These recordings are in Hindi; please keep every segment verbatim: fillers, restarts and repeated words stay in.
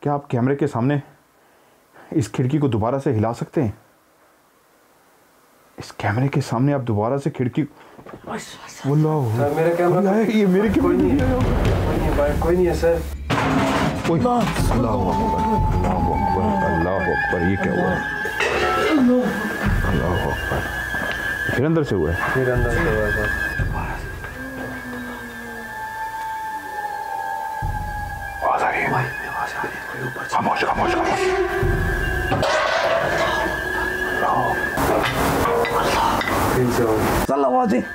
क्या आप कैमरे के सामने इस खिड़की को दोबारा से हिला सकते हैं? इस कैमरे के सामने आप दोबारा से खिड़की सर मेरा कैमरा ये मेरे कोई नहीं है, कोई नहीं है भाई, कोई नहीं है सर। अल्लाह अकबर, अल्लाह अकबर, अल्लाह अकबर, ये क्या हुआ? अल्लाह अकबर, फिर अंदर से हुआ है? फिर अंदर से हुआ है सर। आवाज आ रही है, खामोश खामोश खामोश। फिर से हुआ। चल आवाज है।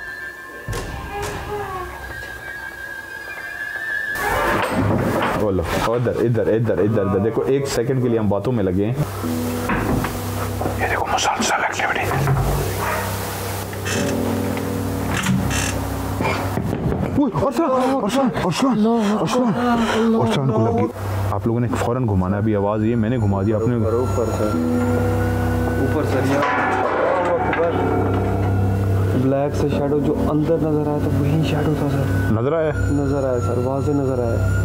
बोलो इधर इधर इधर इधर देखो, एक सेकंड के लिए हम बातों में लगे हैं। ये देखो मुसलसल एक्टिविटी। अर्सलान अर्सलान अर्सलान अर्सलान अर्सलान को लगी। आप लोगों ने फौरन घुमाना, अभी आवाज ये मैंने घुमा दिया, आपने ऊपर सर, ऊपर सर। ब्लैक से शैडो जो अंदर नजर आया था वही शैडो था सर। नजर आया नजर आया सर, वहां से नजर आया।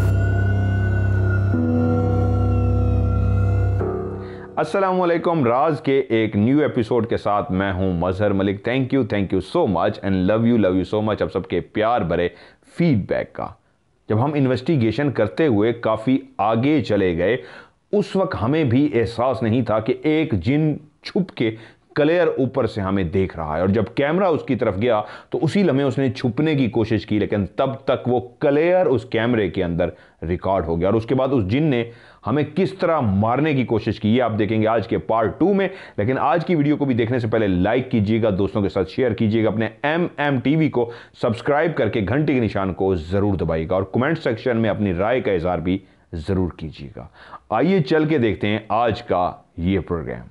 अस्सलामुअलैकुम, राज के एक न्यू एपिसोड के साथ मैं हूं Mazhar Malik. Thank you thank you so much and love you love you so much आप सबके प्यार भरे फीडबैक का। जब हम इन्वेस्टिगेशन करते हुए काफ़ी आगे चले गए, उस वक्त हमें भी एहसास नहीं था कि एक जिन छुप के क्लियर ऊपर से हमें देख रहा है, और जब कैमरा उसकी तरफ गया तो उसी लम्हे उसने छुपने की कोशिश की, लेकिन तब तक वो क्लियर उस कैमरे के अंदर रिकॉर्ड हो गया। और उसके बाद उस जिन ने हमें किस तरह मारने की कोशिश की, ये आप देखेंगे आज के पार्ट टू में। लेकिन आज की वीडियो को भी देखने से पहले लाइक कीजिएगा, दोस्तों के साथ शेयर कीजिएगा, अपने एम एम टीवी को सब्सक्राइब करके घंटे के निशान को जरूर दबाइएगा, और कमेंट सेक्शन में अपनी राय का इजहार भी जरूर कीजिएगा। आइए चल के देखते हैं आज का ये प्रोग्राम।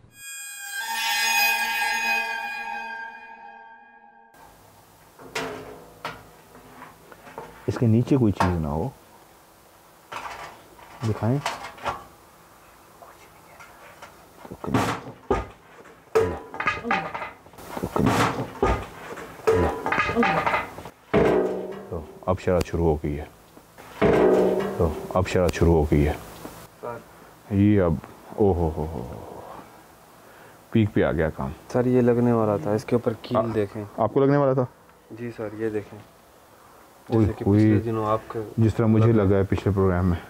इसके नीचे कोई चीज ना हो, दिखाएं। तो अब शरारत शुरू हो गई है, तो अब शरारत शुरू हो गई है ये। अब ओ हो हो हो पीक पे आ गया काम सर। ये लगने वाला था, इसके ऊपर कील देखें। आपको लगने वाला था? जी सर, ये देखें, जैसे कि पिछले दिनों आपके जिस तरह मुझे लगा है पिछले प्रोग्राम में।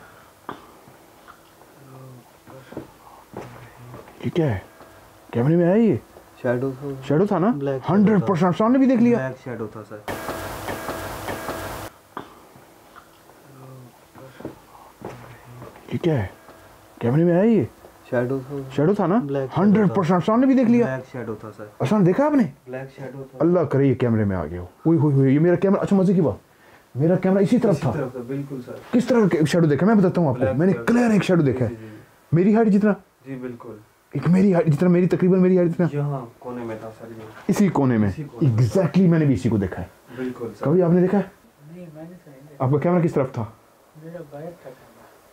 ये क्या है? कैमरे में आया ये शैडो था। शैडो था ना? हंड्रेड परसेंट सामने भी देख लिया। ब्लैक शैडो था सर। ये क्या है? कैमरे में आया ये शैडो था। शैडो था ना? हंड्रेड परसेंट सामने भी देख लिया। ब्लैक शैडो था सर। अच्छा देखा आपने? ब्लैक शैडो था। अल्लाह करे ये कैमरे में आ गया हो। हुई हुई हुई ये मेरा कैमरा। अच्छा मजे की बात, मेरा कैमरा इसी तरफ था। बिल्कुल सर। किस तरह का शैडो देखा मैं बताता हूँ आपको। मैंने क्लियर एक शैडो देखा है, मेरी हाइट जितना। जी बिल्कुल, एक मेरी हाइट जितना, मेरी तकरीबन मेरी हाइट जितना। यहाँ कोने में था सर, ये इसी कोने में एग्जैक्टली मैंने भी इसी को देखा है। बिल्कुल सर। कभी आपने देखा है? नहीं, मैंने तो नहीं देखा। आपका कैमरा किस तरफ था? मेरा बाहर था कैमरा।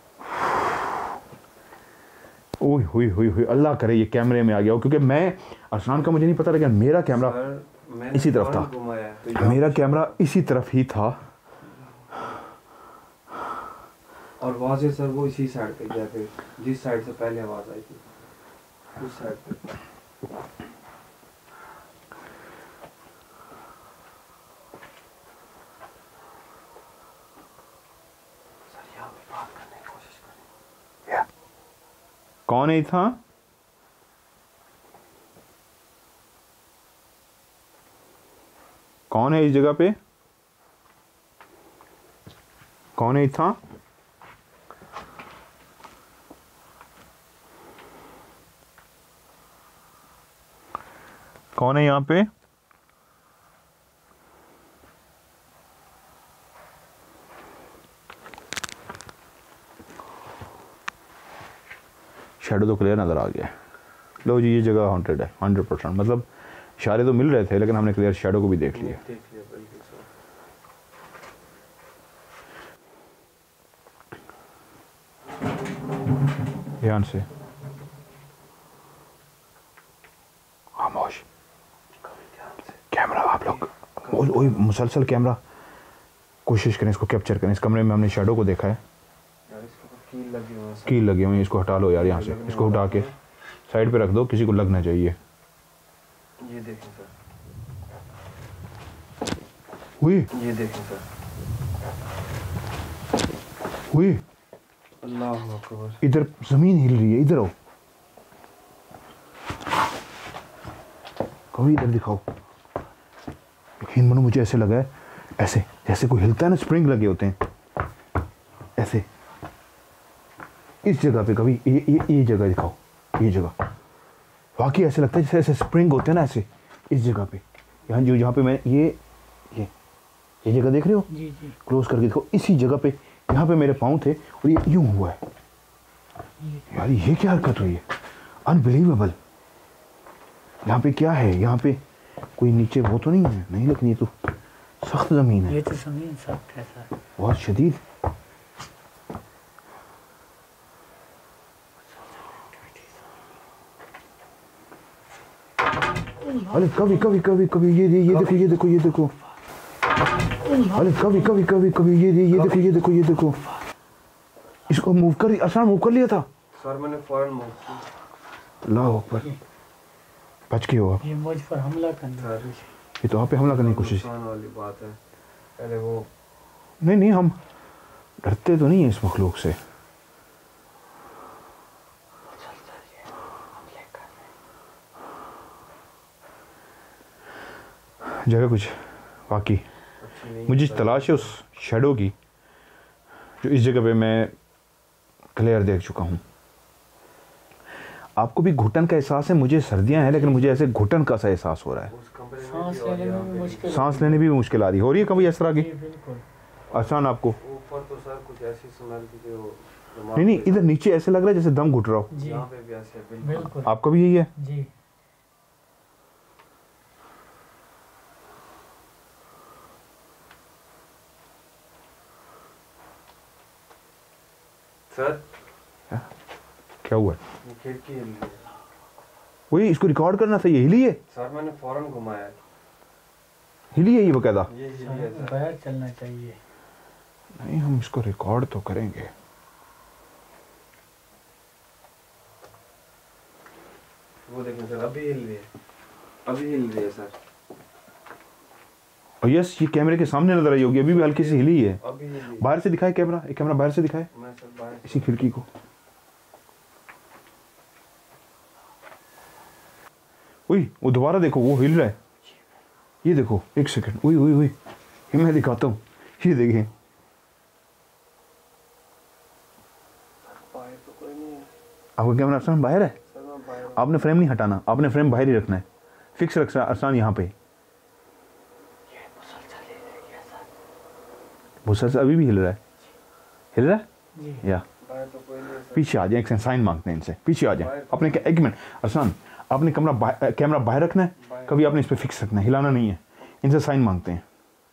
ओह हुई हुई हुई अल्लाह करे ये कैमरे में आ गया हो, क्योंकि मैं अरसलान का मुझे नहीं पता, लेकिन मेरा कैमरा इसी तरफ था। तो मेरा कैमरा इसी तरफ ही था, और वहां से सर वो इसी साइड पे गया, फिर जिस साइड से पहले आवाज आई थी उस साइड पे। सर यहाँ पे बात करने की कोशिश करें। कौन है था? कौन है इस जगह पे? कौन है था? कौन है यहाँ पे? शैडो तो क्लियर नज़र आ गया। लो जी, ये जगह हॉन्टेड है हंड्रेड परसेंट। मतलब इशारे तो मिल रहे थे, लेकिन हमने क्लियर शैडो को भी देख लिया। देख लिया बिल्कुल सर। ध्यान से, खामोश, कैमरा आप लोग वही मुसलसल कैमरा कोशिश करें इसको कैप्चर करें। इस कमरे में हमने शैडो को देखा है। यार इसके ऊपर कील लगी हुई है सर। कील लगे हुए हैं, इसको हटा लो यार यहाँ से, इसको उठा के साइड पे रख दो, किसी को लगना चाहिए। ये देखें सर, हुई ये देखें सर, हुई अल्लाह अकबर। इधर जमीन हिल रही है, इधर आओ, कभी इधर दिखाओ। यकीन मानो मुझे ऐसे लगा है, ऐसे जैसे कोई हिलता है ना, स्प्रिंग लगे होते हैं ऐसे। इस जगह पे कभी ये ये ये जगह दिखाओ, ये जगह वाकई ऐसे लगता है जैसे ऐसे स्प्रिंग होते हैं ना, ऐसे इस जगह पे, यहाँ जो जहाँ पे मैं ये ये ये जगह देख रहे हो, जी जी क्लोज करके देखो, इसी जगह पे यहाँ पे मेरे पाँव थे और ये यूं हुआ है। यार ये क्या हरकत हुई है, अनबिलीवेबल। यहाँ पे क्या है, यहाँ पे कोई नीचे वो तो नहीं है, नहीं, लेकिन ये तो सख्त ज़मीन है, ये तो जमीन सख्त है सर। बहुत शदीद। अरे कभी कभी कभी कभी ये ये ये देखो ये देखो ये देखो, अरे कभी कभी कभी कभी ये ये ये देखो ये देखो ये देखो, इसको मूव कर, आसान मूव कर लिया था सर, मैंने फौरन मूव किया। अल्लाह अकबर, बच गए हो आप। ये मुझ पर हमला करने सर, की ये तो आप पे हमला करने की कोशिश। नुकसान वाली बात है। पहले वो नहीं नहीं, हम डरते तो नहीं है इस मखलूक से। जगह कुछ वाकई अच्छी नहीं मुझे है। तलाश है उस शेडो की, जो इस जगह पे मैं क्लियर देख चुका हूँ। आपको भी घुटन का एहसास है, मुझे सर्दियाँ हैं लेकिन मुझे ऐसे घुटन का सा एहसास हो रहा है। उस कमरे में सांस भी और लेने यहाँ में पे भी भी। मुश्किल सांस लेने भी मुश्किल आ रही हो रही है कभी इस तरह की, जी बिल्कुल। आसान आपको? ऊपर तो सर कुछ ऐसी स्मेल थी कि वो दिमाग नहीं नहीं, पे- इधर नीचे ऐसे लग रहा है जैसे दम घुट रहा हो। जी यहाँ पे भी ऐसे है, बिल्कुल। बिल्कुल। आपका भी यही है? जी सर, क्या हुआ? ये खिड़की हिल रही है। वही इसको रिकॉर्ड करना था, ये हिली है, सर मैंने फौरन घुमाया है। हिली है ये बकायदा। ये हिली है सर सर। बाहर चलना चाहिए। नहीं, हम इसको रिकॉर्ड तो करेंगे। वो देखें सर, अभी हिल रही है, अभी हिल रही है सर, और यस, ये कैमरे के सामने नजर आई होगी, अभी भी हल्की सी हिली है। अभी हिल रही है। बाहर से दिखाए कैमरा, एक कैमरा बाहर से दिखाए मैं सर बाहर इसी खिड़की को। उई, वो दोबारा देखो, वो हिल रहा है, ये देखो, एक सेकंड, उई उई उई, ये मैं दिखाता हूँ, ये देखिए। बाहर तो कोई नहीं है आपका कैमरा अरसान बाहर है, सर। मैं बाहर आपने फ्रेम नहीं हटाना, आपने फ्रेम बाहर ही रखना है, फिक्स रखना अरसान यहाँ पे। भूसा से अभी भी हिल रहा है, हिल रहा है जी या बाहर तो कोई नहीं है सर। पीछे आ जाए, एक साइन मांगते हैं इनसे, पीछे आ जाए अपने। एक मिनट अरसान, आपने कैमरा बाहर, कैमरा बाहर रखना है, कभी आपने इस पर फिक्स रखना है, हिलाना नहीं है। इनसे साइन मांगते हैं।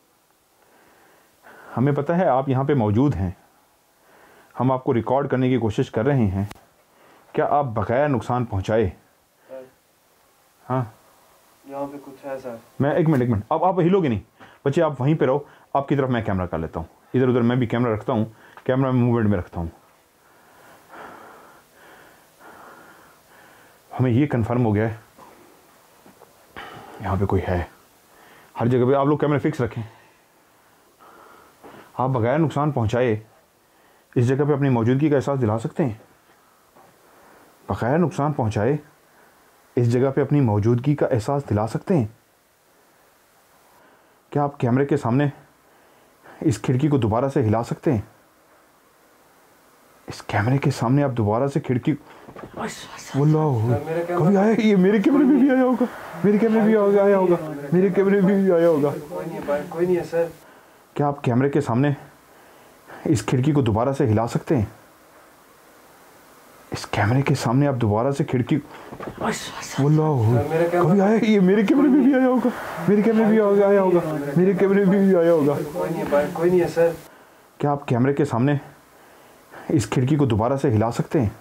हमें पता है आप यहाँ पे मौजूद हैं, हम आपको रिकॉर्ड करने की कोशिश कर रहे हैं, क्या आप बगैर नुकसान पहुँचाए? सर, हाँ, यहाँ पे कुछ है सर। मैं एक मिनट एक मिनट अब आप हिलोगे नहीं बच्चे, आप वहीं पे रहो, आपकी तरफ मैं कैमरा कर लेता हूँ, इधर उधर मैं भी कैमरा रखता हूँ, कैमरा मूवमेंट में रखता हूँ। हमें ये कंफर्म हो गया है यहाँ पे कोई है, हर जगह पे। आप लोग कैमरे फिक्स रखें, आप बगैर नुकसान पहुँचाए इस जगह पे अपनी मौजूदगी का एहसास दिला सकते हैं। बगैर नुकसान पहुँचाए इस जगह पे अपनी मौजूदगी का एहसास दिला सकते हैं। क्या आप कैमरे के सामने इस खिड़की को दोबारा से हिला सकते हैं? इस कैमरे के सामने आप दोबारा से खिड़की, वल्लाह, सर मेरे कैमरा कभी आया, ये मेरे कैमरे में भी आया होगा, मेरे कैमरे में भी आया होगा, मेरे कैमरे में भी आया होगा। कोई नहीं है, बाहर कोई नहीं है सर। क्या आप कैमरे के सामने इस खिड़की को दोबारा से हिला सकते हैं? इस कैमरे के सामने आप दोबारा से खिड़की, वल्लाह, सर मेरे कैमरा कभी आया, ये मेरे कैमरे में भी आया होगा, मेरे कैमरे में भी आया होगा, मेरे कैमरे में भी आया होगा। कोई नहीं है, बाहर कोई नहीं है सर। क्या आप कैमरे के सामने इस खिड़की को दोबारा से हिला सकते हैं?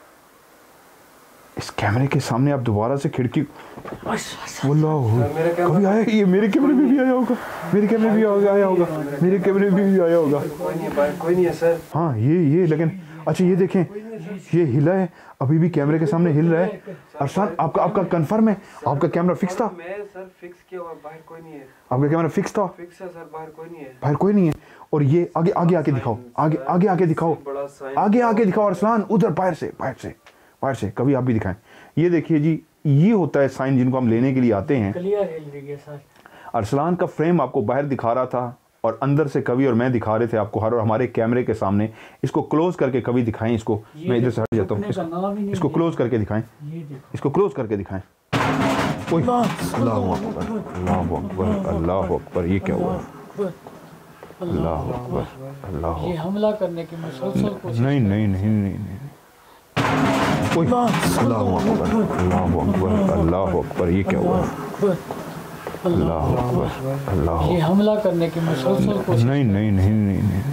इस कैमरे के सामने आप दोबारा से खिड़की, वल्लाह, सर मेरे कैमरा कभी आया, ये मेरे कैमरे में भी आया होगा, मेरे कैमरे में भी आया होगा, मेरे कैमरे में भी आया होगा। कोई नहीं है, बाहर कोई नहीं है सर। हाँ, ये ये लेकिन अच्छा ये देखें, ये हिला है, अभी भी कैमरे के सामने हिल रहा है। अरसान आपका आपका कंफर्म है? आपका कैमरा फिक्स था? मैं सर फिक्स किया हुआ, बाहर कोई नहीं है। आपका कैमरा फिक्स था? फिक्स है सर, बाहर कोई नहीं है। बाहर कोई नहीं है। और ये आगे आगे आके दिखाओ, आगे आगे आके दिखाओ, बड़ा साइन आगे आके दिखाओ अरसलान, उधर बाहर से बाहर से बाहर से कभी आप भी दिखाएं। ये देखिए जी, ये होता है साइन जिनको हम लेने के लिए आते हैं। क्लियर हिल रही है सर। अरसलान का फ्रेम आपको बाहर दिखा रहा था और अंदर से कवि और मैं दिखा रहे थे आपको हर, और हमारे कैमरे के सामने। इसको क्लोज करके कवि दिखाएं, इसको मैं इधर से हट जाता हूँ, इसको, इसको क्लोज करके दिखाएं, ये देखो इसको क्लोज करके दिखाएं। ओए, अल्लाहु अकबर, अल्लाहु अकबर, अल्लाहु अकबर, ये क्या हुआ? अल्लाहु अकबर, अल्लाहु, ये हमला करने की मुसलसल कोशिश। नहीं नहीं नहीं नहीं नहीं। ओए, अल्लाहु अकबर, अल्लाहु अकबर, अल्लाहु अकबर, ये क्या हुआ? अल्लाहु अकबर, अल्लाहु, ये हमला करने की मुसलसल कोशिश। नहीं नहीं नहीं नहीं नहीं।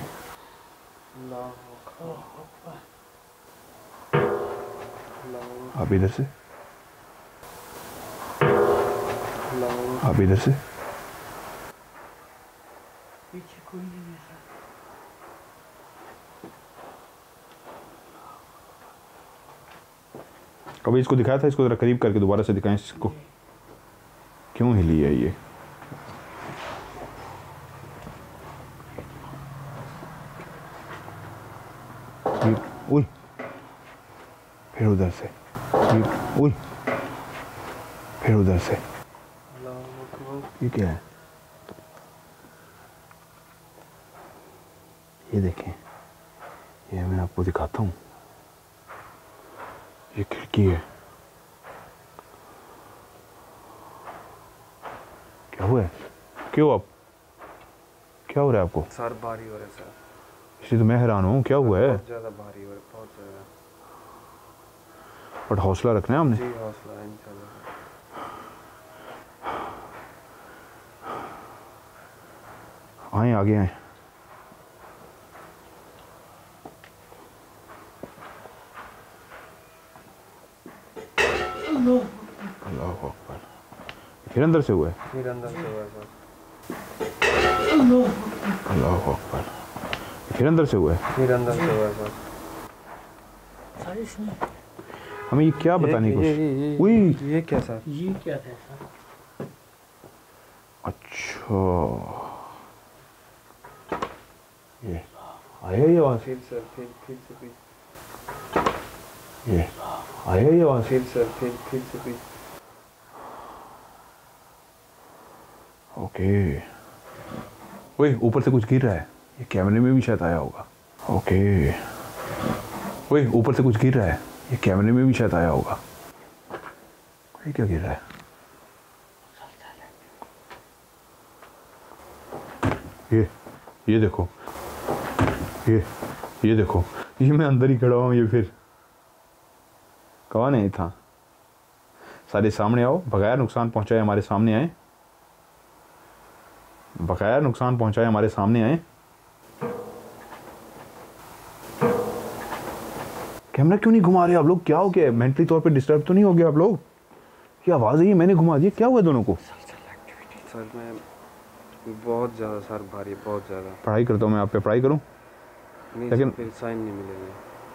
आप इधर से, आप इधर से। पीछे कोई नहीं है सर। कभी इसको दिखाया था? इसको जरा करीब करके दोबारा से दिखाएं इसको, क्यों हिली है ये? ओए, फिर उधर से, ओए, फिर उधर से। ये क्या है? ये देखें, ये मैं आपको दिखाता हूँ, ये खिड़की है। क्या हुआ है? क्यों आप, क्या हो रहा है आपको? सर भारी हो रहा है सर। इसलिए तो मैं हैरान हूँ, क्या हुआ है? बहुत ज़्यादा भारी हो रहा है, बहुत ज़्यादा। बट हौसला रखना है हमने। जी हौसला है इंशाल्लाह। आए आगे आए। अल्लाह अकबर, फिर अंदर से हुआ है? फिर अंदर से हुआ है सर। अल्लाह अकबर, फिर अंदर से हुआ है? फिर अंदर से हुआ है सर। सर इसमें हमें ये क्या बताने की ये- कोशिश? ये- ये- उई, ये क्या सर? ये क्या था सर? अच्छा, ये आया ये आवाज? फिर सर, फिर फिर से फिर ये आया ये आवाज? फिर सर, फिर फिर से फिर ओके। ओए, ऊपर से कुछ गिर रहा है, ये कैमरे में भी शायद आया होगा। ओके। ओए, ऊपर से कुछ गिर रहा है, ये कैमरे में भी शायद आया होगा। ये क्या गिर रहा है? ये ये देखो, ये ये देखो, ये मैं अंदर ही खड़ा हूँ। ये फिर कौन है? था सारे सामने आओ, बगैर नुकसान पहुंचाए हमारे सामने आए, बगैर नुकसान पहुंचाए हमारे सामने आए। कैमरा क्यों नहीं घुमा रहे आप लोग? क्या हो गया? मेंटली तौर पे डिस्टर्ब तो नहीं हो गया आप लोग? क्या आवाज़ है ये? मैंने घुमा दी, क्या हुआ दोनों को? सर मैं बहुत ज़्यादा सर भारी, बहुत ज़्यादा। पढ़ाई करता हूँ मैं, आप पे पढ़ाई करूँ? नहीं लेकिन- सर, फिर साइन नहीं मिलेंगे।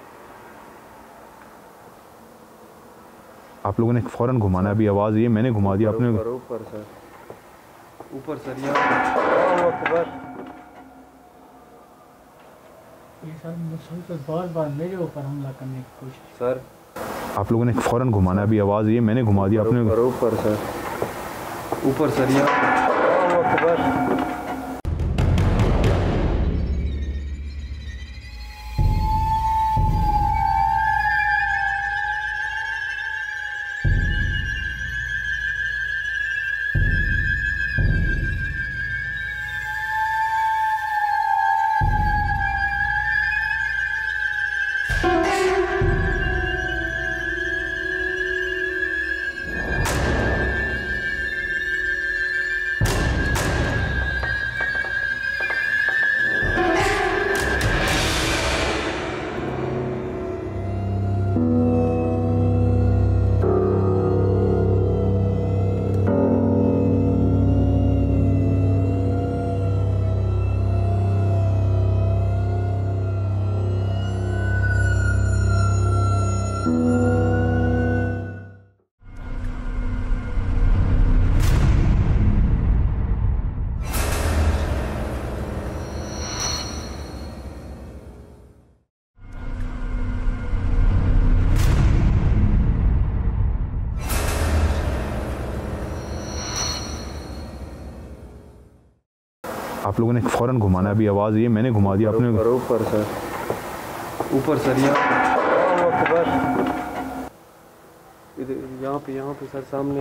आप लोगों ने फ़ौरन घुमाना, अभी आवाज़ ये मैंने घुमा दी, आपने। ऊपर ऊपर सर, ऊपर सर, यहाँ अकबर। ये सर मुसलसल बार बार मेरे ऊपर हमला करने की कोशिश। सर आप लोगों ने फ़ौरन घुमाना, अभी आवाज़ ये मैंने घुमा दी, आपने। ऊपर ऊपर सर, ऊपर सर, यहाँ अकबर। आप लोगों ने फ़ौरन घुमाना, अभी आवाज़ ये मैंने घुमा दिया आपने। ऊपर ऊपर सर, ऊपर सर, यहाँ इधर, यहाँ पे यहाँ पे सर सामने।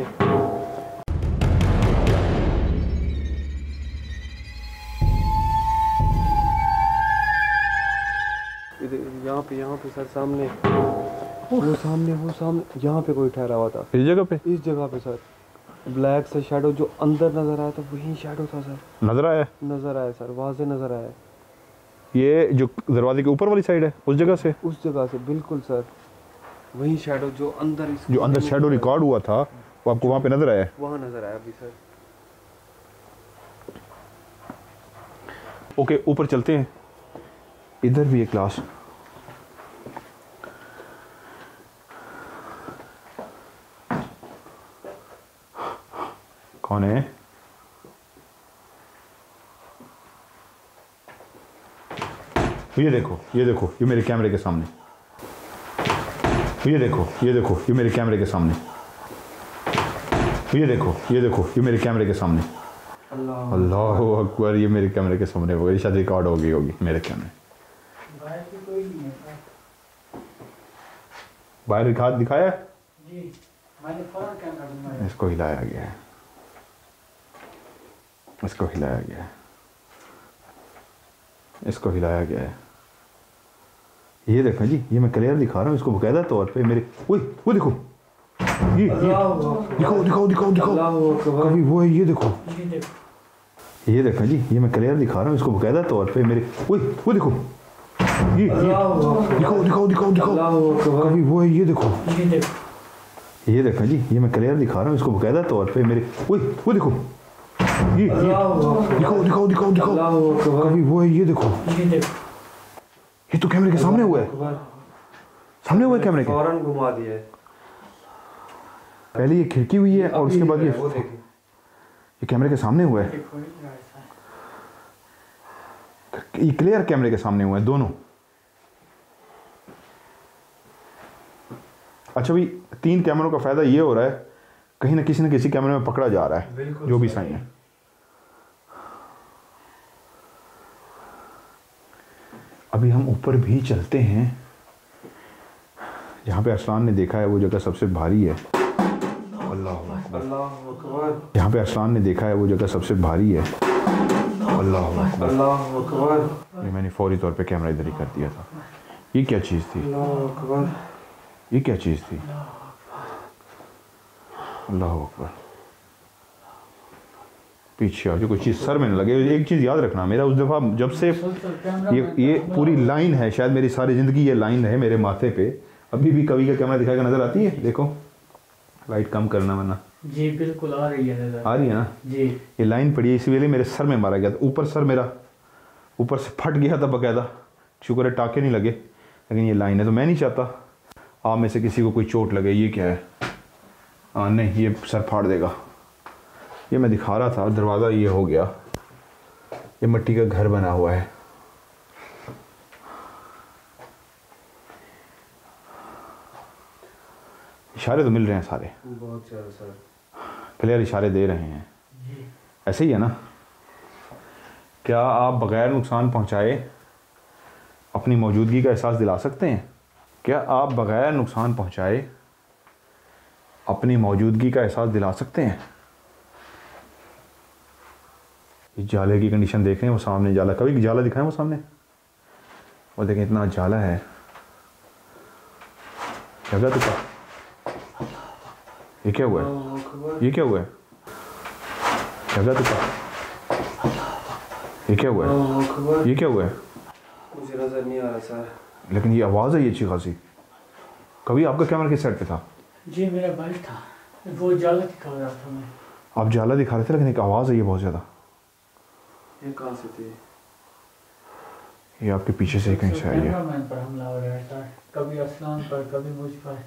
इधर यहाँ पे यहाँ पे सर सामने, वो सामने वो सामने, यहाँ पे कोई ठहरा हुआ था। इस जगह पे? इस जगह पे सर, ब्लैक से शैडो जो अंदर नजर आया था वही शैडो था सर। नजर आया? नजर आया सर, वाज़े नजर आया। ये जो दरवाजे के ऊपर वाली साइड है उस जगह से? उस जगह से बिल्कुल सर, वही शैडो जो अंदर, जो अंदर शैडो रिकॉर्ड हुआ था वो आपको वहाँ पे नजर आया? वहाँ नजर आया अभी सर। ओके, ऊपर चलते हैं। इधर भी एक क्लास, कौन है? ये देखो ये देखो ये मेरे कैमरे के सामने, ये देखो ये देखो ये मेरे कैमरे के सामने, ये देखो ये देखो ये मेरे कैमरे के सामने। अल्लाह अल्लाह अकबर, ये मेरे कैमरे के सामने होगी, शायद रिकॉर्ड हो गई होगी मेरे कैमरे। बाहर दिखा दिखाया जी, मैंने फौरन कैमरा घुमाया। इसको हिलाया गया है, इसको हिलाया गया है, इसको हिलाया गया है। ये देखो जी, ये मैं क्लियर दिखा रहा हूँ इसको बकायदा तौर पे मेरे। ओए वो देखो, ये ये दिखाओ दिखाओ दिखाओ दिखाओ, कभी वो है, ये देखो ये देखो जी, ये मैं क्लियर दिखा रहा हूँ इसको बकायदा तौर पे मेरे। ओए वो देखो, ये ये दिखाओ दिखाओ दिखाओ दिखाओ, कभी वो है, ये देखो ये देखो जी, ये मैं क्लियर दिखा रहा हूँ इसको बकायदा तौर पे मेरे। ओए वो देखो, ये ये दिखाओ दिखाओ दिखाओ दिखाओ, कभी वो है, ये देखो ये तो कैमरे के सामने हुआ है, सामने हुआ है कैमरे के। फौरन घुमा दिया है। पहले ये खिड़की हुई है और उसके बाद ये वो देखिए, ये कैमरे के सामने हुआ है, ये क्लियर कैमरे के सामने हुआ है दोनों। अच्छा भाई, तीन कैमरों का फायदा ये हो रहा है कहीं ना किसी न किसी कैमरे में पकड़ा जा रहा है जो भी साइन है। अभी हम ऊपर भी चलते हैं, जहाँ पे अरसलान ने देखा है वो जगह सबसे भारी है। अल्लाह अकबर, अल्लाह अकबर, यहाँ पे अरसलान ने देखा है वो जगह सबसे भारी है। अल्लाह अकबर, अल्लाह अकबर, ये मैंने फौरी तौर पे कैमरा इधर ही कर दिया था। ये क्या चीज़ थी? अल्लाह अकबर, ये क्या चीज़ थी? अल्लाह अकबर, पीछे आ जो कोई चीज़ सर में न लगे। एक चीज़ याद रखना, मेरा उस दफ़ा जब से ये ये पूरी लाइन है, शायद मेरी सारी ज़िंदगी ये लाइन है मेरे माथे पे। अभी भी कभी का कैमरा दिखाएगा, नज़र आती है? देखो लाइट कम करना वरना। जी बिल्कुल आ रही है नज़र, आ रही है ना जी। ये लाइन पड़ी है, इसी वजह मेरे सर में मारा गया था। ऊपर सर मेरा ऊपर से फट गया था बकायदा, शुक्र है टाके नहीं लगे, लेकिन ये लाइन है। तो मैं नहीं चाहता आप में से किसी को कोई चोट लगे। ये क्या है? हाँ नहीं, ये सर फाड़ देगा। ये मैं दिखा रहा था, दरवाज़ा ये हो गया, ये मिट्टी का घर बना हुआ है। इशारे तो मिल रहे हैं सारे, बहुत ज़्यादा सर, क्लियर इशारे दे रहे हैं। ऐसे ही है ना? क्या आप बग़ैर नुकसान पहुंचाए अपनी मौजूदगी का एहसास दिला सकते हैं? क्या आप बग़ैर नुकसान पहुंचाए अपनी मौजूदगी का एहसास दिला सकते हैं? इस जाले की कंडीशन देख रहे हैं, वो सामने जाला, कभी जाला दिखाएं वो सामने, वो देखें इतना जाला है। जगह तो क्या, ये क्या हुआ है? ये क्या हुआ है? जगह तो क्या, ये क्या हुआ है? ये क्या हुआ है? मुझे नज़र नहीं आ रहा सर, लेकिन ये आवाज़ है ये अच्छी खासी। कभी आपका कैमरा किस साइड पे था? जी मेरा भाई था, वो जाला दिखा रहा था मैं। आप जाला दिखा रहे थे, लेकिन एक आवाज़ है ये बहुत ज़्यादा। ये कहाँ से थी? ये आपके पीछे से कहीं से आई है। कैमरामैन पर हमला हो रहा है सर, कभी अरसलान पर कभी मुझ पर।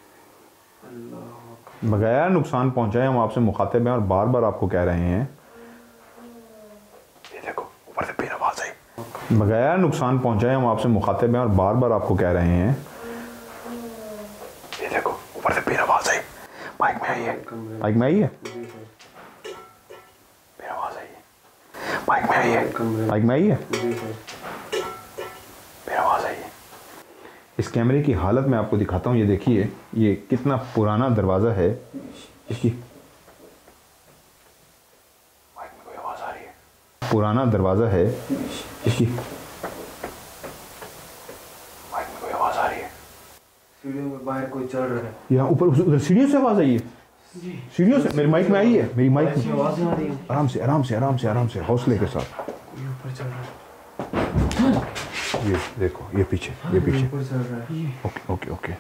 अल्लाह, बगैर नुकसान पहुंचाए हम आपसे मुखातिब हैं और बार बार आपको कह रहे हैं। ये देखो ऊपर से फिर आवाज़ आई। बगैर नुकसान पहुंचाए हम आपसे मुखातिब हैं और बार बार आपको कह रहे हैं। ये देखो ऊपर से फिर आवाज़ आई। माइक में आई है, माइक में आई है, फिर आवाज़ आई है। माइक माइक में आई है, कमरे माइक में आई है, जी सर। फिर आवाज़ आई है। इस कैमरे की हालत मैं आपको दिखाता हूँ। ये देखिए ये कितना पुराना दरवाज़ा है। इसकी माइक में कोई आवाज़ आ रही है। पुराना दरवाज़ा है। इसकी माइक में कोई आवाज़ आ रही है। सीढ़ियों में बाहर कोई चढ़ रहा है। यहाँ ऊपर उधर सीढ़ियों से आवाज़ आई है। सीढ़ियों से मेरी माइक में आई है। मेरी माइक में आवाज़ आ रही है। आराम से आराम से आराम से आराम से हौसले के साथ। कोई ऊपर चढ़ रहा है। ये देखो ये पीछे ये पीछे ऊपर चढ़ रहा है। ओके ओके ओके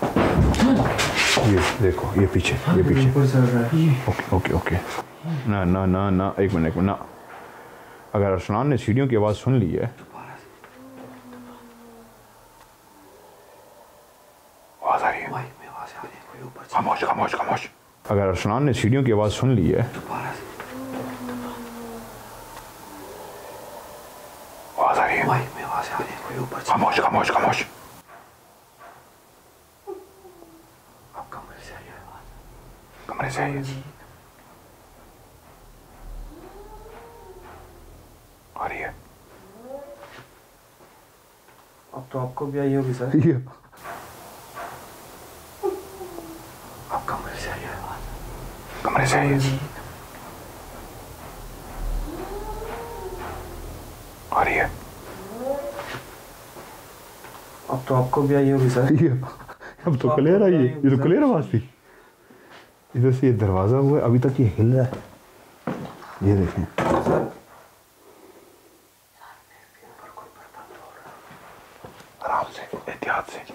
ये देखो ये पीछे ये पीछे ऊपर चढ़ रहा है। ओके ओके ओके ना ना ना ना एक मिनट एक मिनट ना। अगर अरसलान ने सीढ़ियों की आवाज़ सुन ली है, आवाज़ आ रही है, माइक में आवाज़ आ रही है। कोई ऊपर चढ़ खामोश खामोश खामोश। अगर अरसलान ने सीढ़ियों की आवाज़ सुन ली है, रहा है। आवाज़ आ रही है, माइक में आवाज़ आ रही है। कोई ऊपर चढ़ खामोश खामोश खामोश। अब कमरे से आई है आवाज़। कमरे से आई है, आ रही है। अब तो आपको भी आई होगी सर। ये अब कमरे से आई है आवाज़। कमरे से आई है, आ रही है। अब तो आपको भी आई होगी सर। ये अब तो क्लियर आई है। ये तो क्लियर आवाज़ थी। इधर से ये दरवाज़ा हुआ है, अभी तक ये हिल रहा है। ये देखें सर आराम से एहतियात से।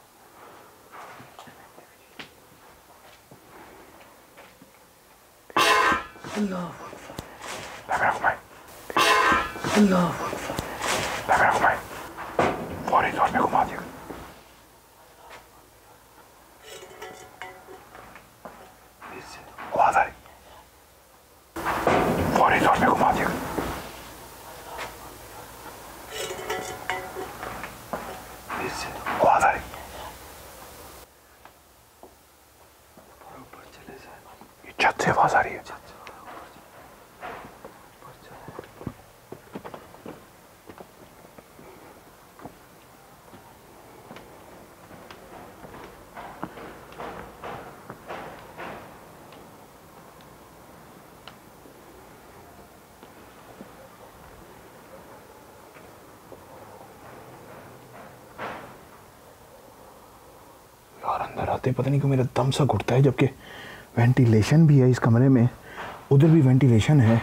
कैमरा घुमाए, कैमरा घुमाए, फौरी तौर पे घुमा दिया। आवाज़ आ रही, फौरी तौर पे घुमा दिया। आवाज़ आ रही, ऊपर चले जाए। ये छत से आवाज़ आ रही है। यार अंदर आते पता नहीं क्यों मेरा दम सा घुटता है, जबकि वेंटिलेशन भी है इस कमरे में। उधर भी वेंटिलेशन है,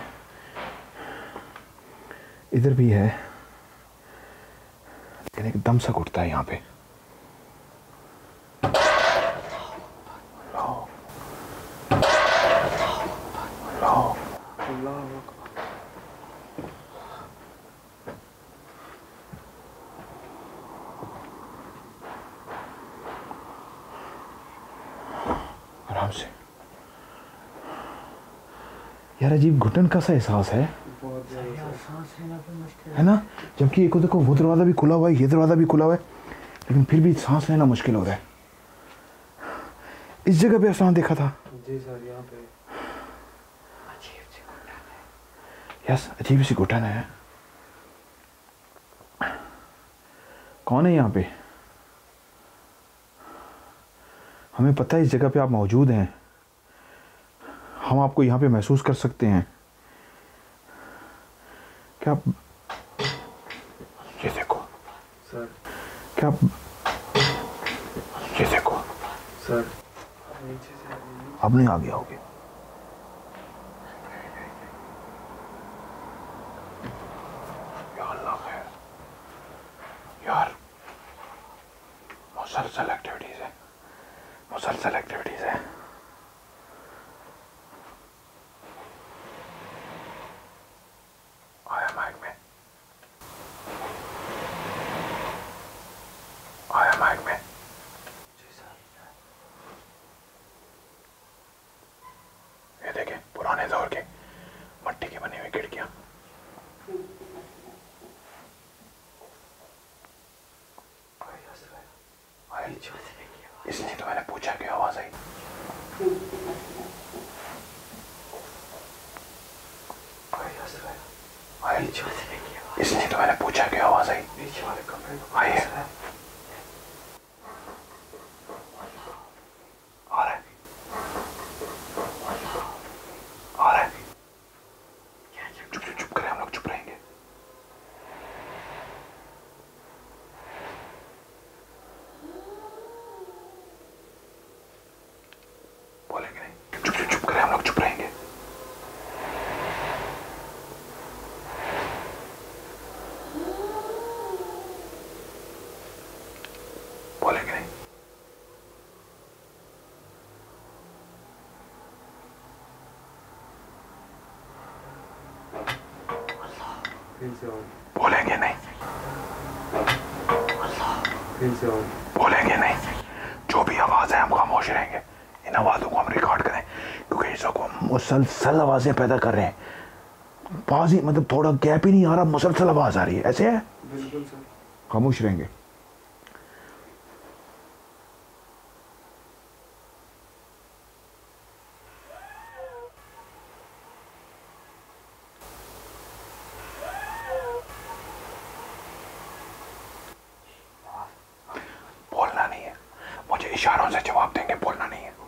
इधर भी है, लेकिन एक दम सा घुटता है यहाँ पे। आराम से यार, अजीब घुटन का सा एहसास है, बहुत ज़्यादा यार सर। सांस लेना भी मुश्किल है ना। जबकि एक देखो वो दरवाज़ा भी खुला हुआ है, ये दरवाज़ा भी खुला हुआ है, लेकिन फिर भी सांस लेना मुश्किल हो रहा है। इस जगह पे अरसलान देखा था। जी सर यहाँ पे अजीब सी घुटन है। यस अजीब सी घुटन है। कौन है यहाँ पे? हमें पता है इस जगह पे आप मौजूद हैं, हम आपको यहाँ पे महसूस कर सकते हैं। क्या आप ये देखो सर। क्या आप ये देखो सर नीचे से अब नहीं आ गया होगे। या अल्लाह खैर। यार मुसलसल एक्टिविटीज है, मुसलसल एक्टिविटीज है। आया माइक में, आया माइक में। जी सर। ये देखें पुराने दौर के मट्टी की बनी हुई खिड़कियां। इसलिए तो मैंने पूछा कि आवाज आई। आया सुहेल, इसलिए तो मैंने पूछा कि आवाज आई। पीछे वाले कमरे में आइए। आ रहा है, आ रहा है। चुप चुप चुप करें, हम लोग चुप रहेंगे। बोलेंगे नहीं, चुप चुप चुप करें, हम लोग चुप रहेंगे। बोलेंगे नहीं। फिर से ऑन, बोलेंगे नहीं, फिर से ऑन। बोलेंगे नहीं। जो भी आवाज है हम खामोश रहेंगे। इन आवाजों को हम रिकॉर्ड करें, क्योंकि इस वक्त हम मुसलसल आवाजें पैदा कर रहे हैं। बाज ही मतलब थोड़ा गैप ही नहीं आ रहा, मुसलसल आवाज आ रही है। ऐसे है, बिल्कुल सर। खामोश रहेंगे। बोलना नहीं है, मुझे इशारों से जवाब देंगे, बोलना नहीं है।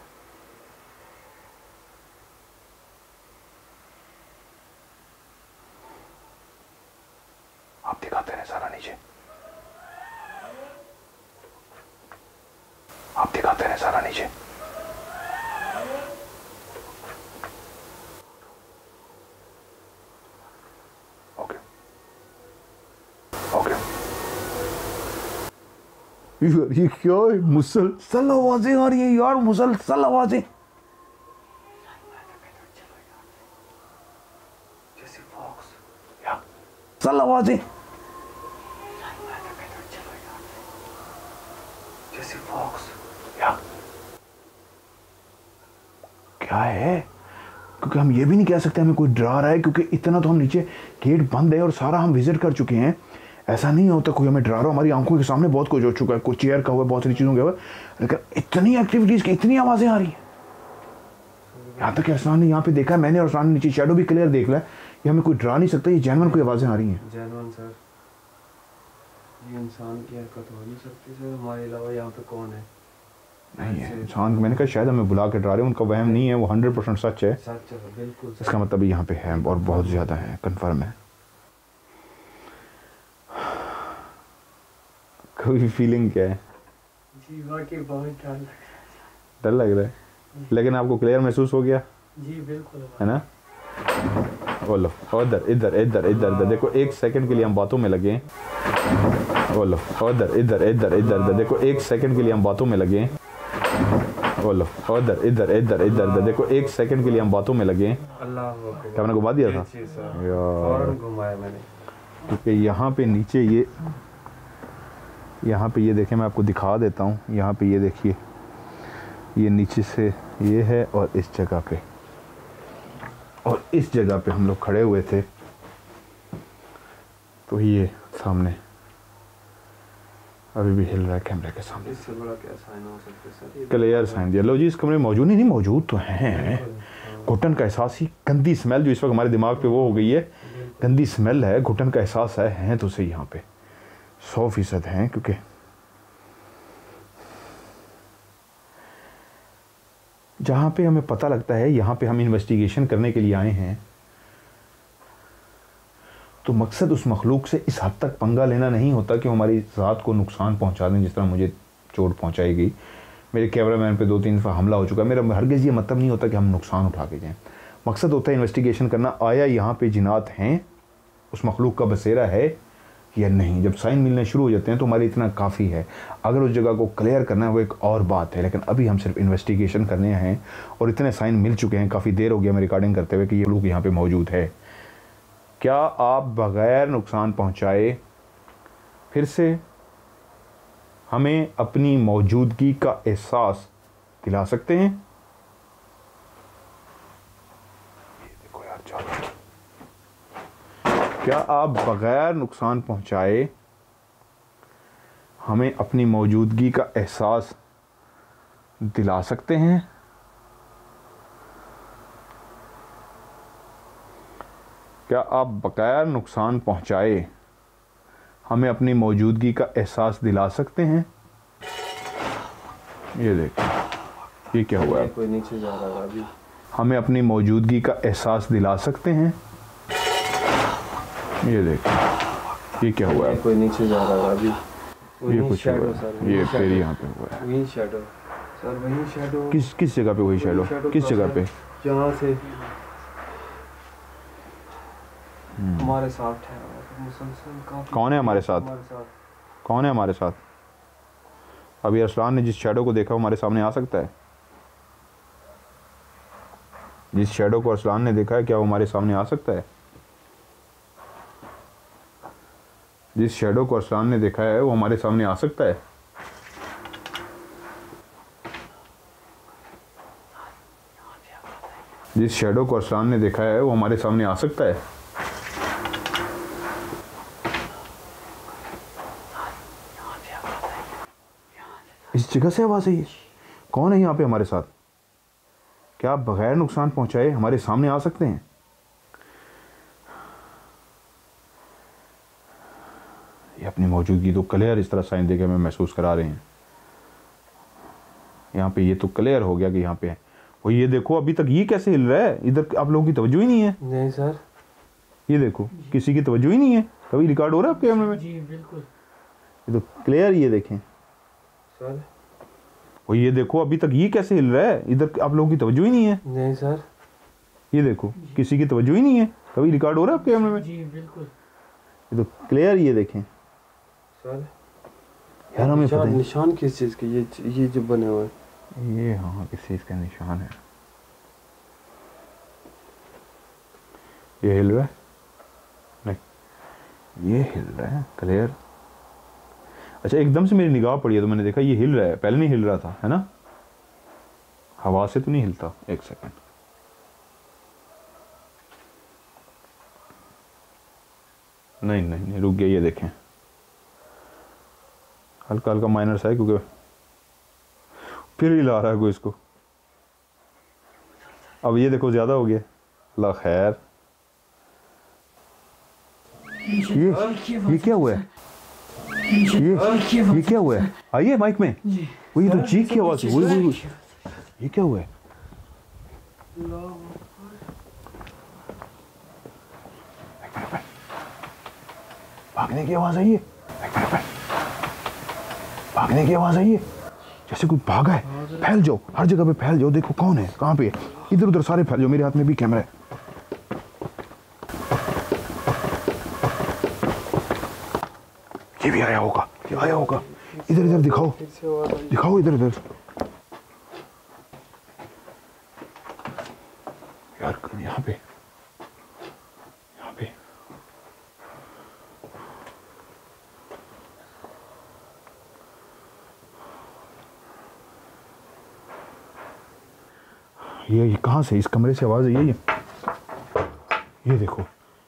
आप दिखाते रहे सारा नीचे, आप दिखाते रहे सारा नीचे। Okay okay. यार ये क्या है, मुसलसल आवाजें आ रही है यार, मुसलसल आवाजें। जैसे फॉक्स, या सल आवाजें, जैसे फॉक्स। या क्या है? क्योंकि हम ये भी नहीं कह सकते हमें कोई डरा रहा है, क्योंकि इतना तो हम नीचे गेट बंद है और सारा हम विजिट कर चुके हैं। ऐसा नहीं होता कोई हमें डरा रहा हो, हमारी आंखों के सामने बहुत कुछ हो चुका है, कुछ चेयर का हुआ, बहुत सारी चीज़ों का हुआ, लेकिन इतनी एक्टिविटीज़ की इतनी आवाज़ें आ रही हैं। यहाँ तक एहसान ने यहाँ पे देखा है मैंने, और एहसान ने नीचे शैडो भी क्लियर देख लिया। ये हमें कोई डरा नहीं सकता, ये जेन्युइन कोई आवाज़ें आ रही हैं। जेन्युइन सर, ये इंसान की हरकत हो नहीं सकती सर। हमारे अलावा यहाँ पे कौन है? नहीं है इंसान, मैंने कहा शायद हमें बुला के डरा रहे हैं, उनका वहम नहीं है, वो हंड्रेड परसेंट सच है। सच है बिल्कुल सर। इसका मतलब यहाँ पे है और बहुत ज़्यादा है, कन्फर्म है। कोई फीलिंग क्या है? जी वाकई बहुत डर लग रहा डर लग रहा है, लेकिन आपको क्लियर महसूस हो गया है। जी बिल्कुल है ना? बोलो उधर इधर इधर इधर इधर देखो, एक सेकंड के लिए हम बातों में लगे हैं। बोलो उधर इधर इधर इधर इधर देखो, एक सेकंड के लिए हम बातों में लगे हैं। बोलो उधर इधर इधर इधर इधर देखो, एक सेकंड के लिए हम बातों में लगे हैं। अल्लाह हू अकबर। क्या मैंने घुमा दिया था जी सर, यार? फौरन घुमाया मैंने। क्योंकि यहाँ पे नीचे ये, यहाँ पे ये देखें, मैं आपको दिखा देता हूँ। यहाँ पे ये देखिए, ये नीचे से ये है, और इस जगह पे, और इस जगह पे हम लोग खड़े हुए थे, तो ये सामने अभी भी हिल रहा है कैमरे के सामने। इससे बड़ा क्या साइन हो सकता है सर? ये क्लियर साइन दिया। लो जी, इस कमरे में मौजूद नहीं, नहीं मौजूद तो हैं। घुटन का एहसास ही, गंदी स्मेल जो इस वक्त हमारे दिमाग पे वो हो गई है, गंदी स्मेल है, घुटन का एहसास है, हैं तो सही यहाँ पे सौ फीसद हैं। क्योंकि जहाँ पे हमें पता लगता है यहाँ पे हम इन्वेस्टिगेशन करने के लिए आए हैं, तो मकसद उस मखलूक से इस हद तक पंगा लेना नहीं होता कि हमारी ज़ात को नुकसान पहुँचा दें, जिस तरह मुझे चोट पहुँचाई गई। मेरे कैमरामैन पे दो तीन दफ़ा हमला हो चुका है। मेरा हरगिज़ ये मतलब नहीं होता कि हम नुकसान उठा के जाएँ। मकसद होता है इन्वेस्टिगेशन करना, आया यहाँ पे जिनात हैं, उस मखलूक का बसेरा है या नहीं। जब साइन मिलने शुरू हो जाते हैं तो हमारे इतना काफ़ी है। अगर उस जगह को क्लियर करना है वो एक और बात है, लेकिन अभी हम सिर्फ इन्वेस्टिगेशन करने हैं, और इतने साइन मिल चुके हैं, काफ़ी देर हो गया मैं रिकॉर्डिंग करते हुए, कि ये मखलूक यहाँ पे मौजूद है। क्या आप बग़ैर नुकसान पहुँचाए फिर से हमें अपनी मौजूदगी का एहसास दिला सकते हैं? ये देखो यार, चलो, क्या आप बग़ैर नुकसान पहुंचाए हमें अपनी मौजूदगी का एहसास दिला सकते हैं? क्या आप बगैर नुकसान पहुंचाए हमें अपनी मौजूदगी का एहसास दिला सकते हैं? ये देखो ये क्या हुआ है? कोई नीचे जा रहा है अभी। हमें अपनी मौजूदगी का एहसास दिला सकते हैं? ये देखो ये क्या हुआ है? कोई नीचे जा रहा है अभी। ये कुछ हुआ है, ये फिर यहाँ पे हुआ है। वही शैडो सर, वही शैडो। किस किस जगह पे वही शैडो? किस जगह पे? जहाँ से हमारे साथ है मुसलसल काफी। कौन है हमारे साथ? हमारे साथ कौन है हमारे साथ? अभी अरसलान ने जिस शैडो को देखा वो हमारे सामने आ सकता है? जिस शैडो को अरसलान ने देखा है क्या वो हमारे सामने आ सकता है? जिस शैडो को अरसलान ने देखा है वो हमारे सामने आ सकता है? जिस शैडो को अरसलान ने देखा है वो हमारे सामने आ सकता है? इस जगह से आवाज आई है। कौन है यहाँ पे हमारे साथ? क्या आप बगैर नुकसान पहुंचाए हमारे सामने आ सकते हैं? ये अपनी मौजूदगी तो क्लियर इस तरह साइन देकर हमें महसूस करा रहे हैं। यहाँ पे ये तो क्लियर हो गया कि यहाँ पे है वो। ये देखो अभी तक ये कैसे हिल रहा है? इधर आप लोगों की तवज्जो ही नहीं है। नहीं सर, ये देखो किसी की तवज्जो ही नहीं है। कभी रिकॉर्ड हो रहा है आपके कैमरे में? जी बिल्कुल। ये तो क्लियर, ये देखें सर। वो ये देखो अभी तक ये कैसे हिल रहा है? इधर आप लोगों की तवज्जो ही नहीं है। नहीं सर, ये देखो किसी की तवज्जो ही नहीं है। कभी रिकॉर्ड हो रहा है आपके कैमरे में? जी बिल्कुल। ये तो क्लियर, ये देखें सर। यार हमें पता निशान, नहीं निशान किस चीज़ के? ये ये जो बने हुए हैं ये, हाँ किस चीज़ का निशान है? ये हिल रहा है? नहीं ये हिल रहा है क्लियर। अच्छा एकदम से मेरी निगाह पड़ी है तो मैंने देखा ये हिल रहा है। पहले नहीं हिल रहा था, है ना? हवा से तो नहीं हिलता। एक सेकंड, नहीं नहीं नहीं रुक गया। ये देखें हल्का हल्का माइनर सा है क्योंकि फिर हिला रहा है कोई इसको। अब ये देखो ज्यादा हो गया। अल्लाह खैर। ये ये क्या हुआ है? ये ये क्या हुआ है? आइए माइक में। वो ये तो चीख की आवाज है। वही वही वही। ये क्या हुआ है? भागने की आवाज आई है। भागने की आवाज आई है जैसे कोई भागा है। फैल जाओ, हर जगह पे फैल जाओ। देखो कौन है, कहाँ पे? इधर उधर सारे फैल जाओ। मेरे हाथ में भी कैमरा है। ये भी आया होगा, ये आया होगा। इधर इधर दिखाओ, दिखाओ इधर इधर। यार यहाँ पे, यहाँ पे ये ये कहाँ से? इस कमरे से आवाज आई है। ये ये देखो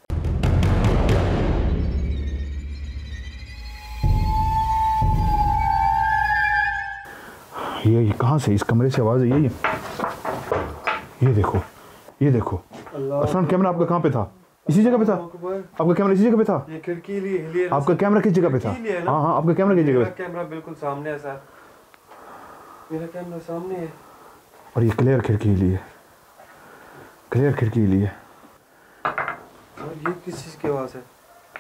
ये ये कहाँ से? इस कमरे से आवाज आई है। ये ये देखो, ये देखो। अरसलान कैमरा आपका कहाँ पे था? इसी जगह पे था? आपका कैमरा इसी जगह पे था? ये खिड़की लिए आपका कैमरा किस जगह पे था? हाँ हाँ आपका कैमरा किस जगह पे? कैमरा बिल्कुल सामने है सर, मेरा कैमरा सामने है। और ये क्लियर खिड़की ली है, क्लियर खिड़की ली है। और ये किस चीज़ की आवाज़ है?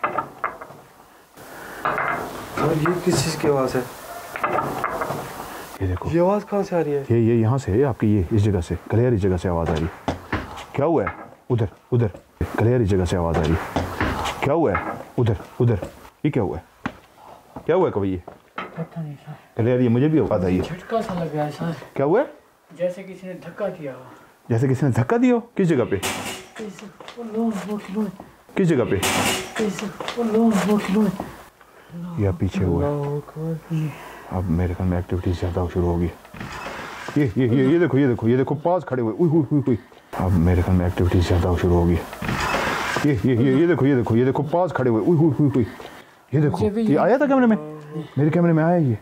और ये किस चीज़ की आवाज़ है? ये देखो ये आवाज़ कहाँ से आ रही है? ये ये यहाँ से है आपकी। ये इस जगह से, क्लियर इस जगह से आवाज़ आ रही है। क्या हुआ है? उधर उधर क्लियर इस जगह से आवाज़ आ रही है। क्या हुआ है? उधर उधर ये क्या हुआ है? क्या हुआ है? कभी ये पता नहीं सर, क्लियर ये मुझे भी आवाज़ आई है। झटका सा लग रहा है सर, क्या हुआ है? जैसे किसी ने धक्का दिया हो। जैसे किसी ने धक्का दिया हो? किस जगह पे? कैसे? ओ लो वो लो, किस जगह पे? कैसे? ओ लो वो लो। या पीछे हुआ है। अब मेरे ख्याल में एक्टिविटी ज़्यादा शुरू होगी। ये ये ये ये देखो, ये देखो, ये देखो पास खड़े हुए। उई उई उई उई। अब मेरे ख्याल में एक्टिविटी ज़्यादा शुरू होगी। ये ये ये ये देखो, ये देखो, ये देखो पास खड़े हुए। उई उई उई उई। ये देखो ये आया था कैमरे में, मेरे कैमरे में आया ये।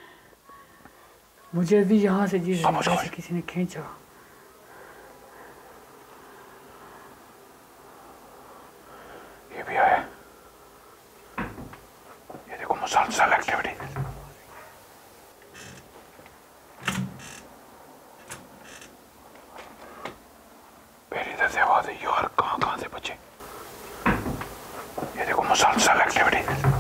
मुझे भी यहाँ से जिस जैसे किसी ने खींचा। मुसलसल एक्टिविटी। फिर इधर से आवाज आई और कहां कहां से बचे। ये देखो मुसलसल एक्टिविटी।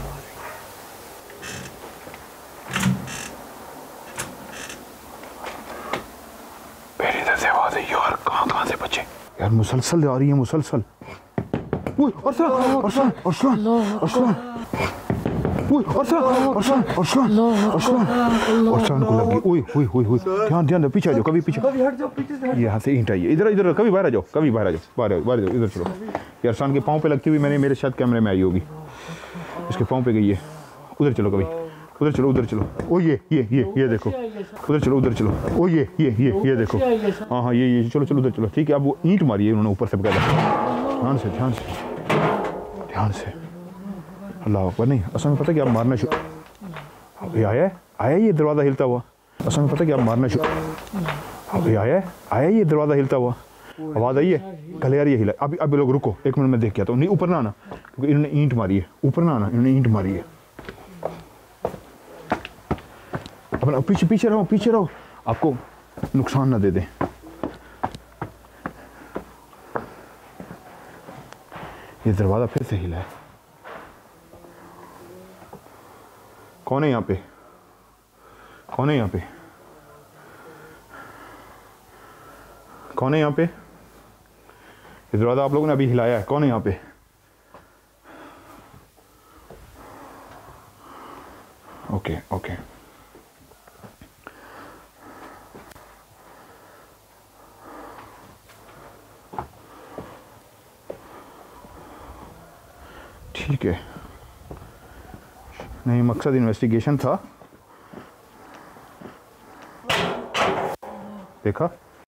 फिर इधर से आवाज आई और कहां कहां से बचे। यार मुसलसल आ रही है, मुसलसल। ओए अरसलान अरसलान अरसलान अरसलान ओए अरसलान अरसलान अरसलान अरसलान अरसलान को लगी। ओए ओए ओए ओए ध्यान ध्यान, पीछे आ जाओ, कभी पीछे, कभी हट जाओ पीछे से। यहाँ से ईंट आई है, इधर इधर, कभी बाहर आ जाओ, कभी बाहर आ जाओ, बाहर आ बाहर जाओ, इधर चलो। ये अरसलान के पाँव पे लगती हुई मैंने मेरे शायद कैमरे में आई होगी, इसके पाँव पे गई है। उधर चलो, कभी उधर चलो, उधर चलो। ओ ये ये ये ये देखो, उधर चलो, उधर चलो। ओ ये ये ये ये देखो, हाँ हाँ ये ये चलो चलो उधर चलो। ठीक है, अब वो ईंट मारी है उन्होंने ऊपर से बकायदा। ध्यान से ध्यान से ध्यान से। अल्लाह अकबर। नहीं, असल में पता क्या, आप मारना शुरू। ये आया आया ये दरवाज़ा हिलता हुआ। असल में पता क्या, आप मारना शुरू। ये आया आया ये दरवाज़ा हिलता हुआ। आवाज़ आई है, गले आ रही है, हिला। अभी अभी लोग रुको, एक मिनट में देख के आता हूँ। नहीं ऊपर ना आना, क्योंकि इन्होंने ईंट मारी है। ऊपर ना आना, इन्होंने ईंट मारी है। अपना पीछे पीछे रहो, पीछे रहो, आपको नुकसान ना दे दें। ये दरवाज़ा फिर से हिला है। कौन है यहाँ पे? कौन है यहाँ पे? कौन है यहाँ पे? ये दरवाज़ा आप लोगों ने अभी हिलाया है। कौन है यहाँ पे? ओके ओके, ठीक है। नहीं, मकसद इन्वेस्टिगेशन था। देखा,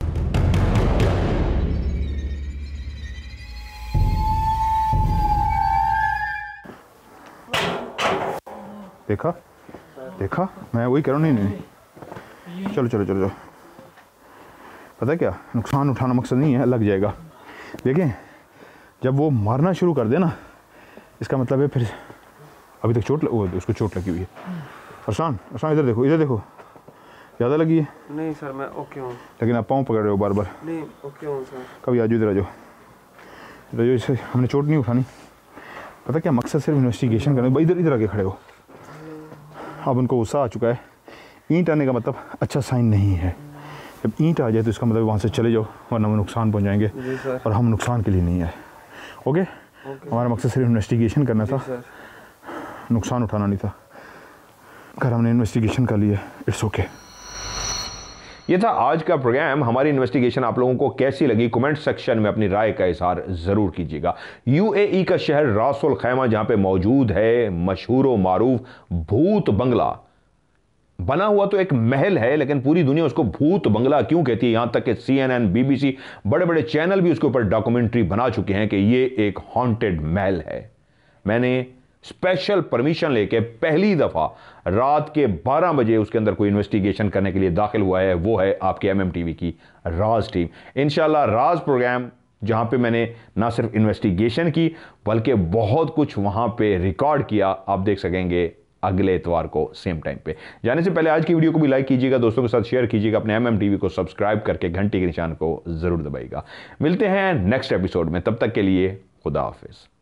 देखा देखा, मैं वही कह रहा हूँ। नहीं नहीं, चलो चलो चलो चलो। पता है क्या, नुकसान उठाना मकसद नहीं है, लग जाएगा। देखें, जब वो मारना शुरू कर दे ना, इसका मतलब है फिर अभी तक चोट लग, उसको चोट लगी हुई है। अरसान अरसान इधर देखो, इधर देखो, ज़्यादा लगी है? नहीं सर, मैं ओके हूँ। लेकिन आप पाँव पकड़ रहे हो बार बार। नहीं ओके हूँ सर। कभी आ जाओ, इधर आ जाओ, इधर आ जाओ। इससे हमने चोट नहीं उठानी। पता क्या, मकसद सिर्फ इन्वेस्टिगेशन करना। इधर इधर आके खड़े हो। अब उनको गुस्सा आ चुका है। ईंट आने का मतलब अच्छा साइन नहीं है। जब ईंट आ जाए तो इसका मतलब वहाँ से चले जाओ, वरना वो नुकसान पहुँचाएंगे, और हम नुकसान के लिए नहीं आए। ओके, हमारा मकसद सिर्फ इन्वेस्टिगेशन करना था, नुकसान उठाना नहीं था। अगर हमने इन्वेस्टिगेशन कर लिया, इट्स ओके। ये था आज का प्रोग्राम। हमारी इन्वेस्टिगेशन आप लोगों को कैसी लगी, कमेंट सेक्शन में अपनी राय का इजहार जरूर कीजिएगा। यूएई का शहर रास अल खैमा, जहां पे मौजूद है मशहूर व मारूफ भूत बंगला। बना हुआ तो एक महल है, लेकिन पूरी दुनिया उसको भूत बंगला क्यों कहती है। यहां तक कि सीएनएन, बीबीसी, बड़े बड़े चैनल भी उसके ऊपर डॉक्यूमेंट्री बना चुके हैं कि ये एक हॉन्टेड महल है। मैंने स्पेशल परमिशन लेके पहली दफा रात के बारह बजे उसके अंदर कोई इन्वेस्टिगेशन करने के लिए दाखिल हुआ है। वो है आपके एमएम टीवी की राज टीम। इंशाल्लाह राज प्रोग्राम, जहां पे मैंने ना सिर्फ इन्वेस्टिगेशन की बल्कि बहुत कुछ वहां पे रिकॉर्ड किया, आप देख सकेंगे अगले इतवार को सेम टाइम पे। जाने से पहले आज की वीडियो को भी लाइक कीजिएगा, दोस्तों के साथ शेयर कीजिएगा, अपने एमएम टीवी को सब्सक्राइब करके घंटी के निशान को जरूर दबाइएगा। मिलते हैं नेक्स्ट एपिसोड में, तब तक के लिए खुदा हाफिज।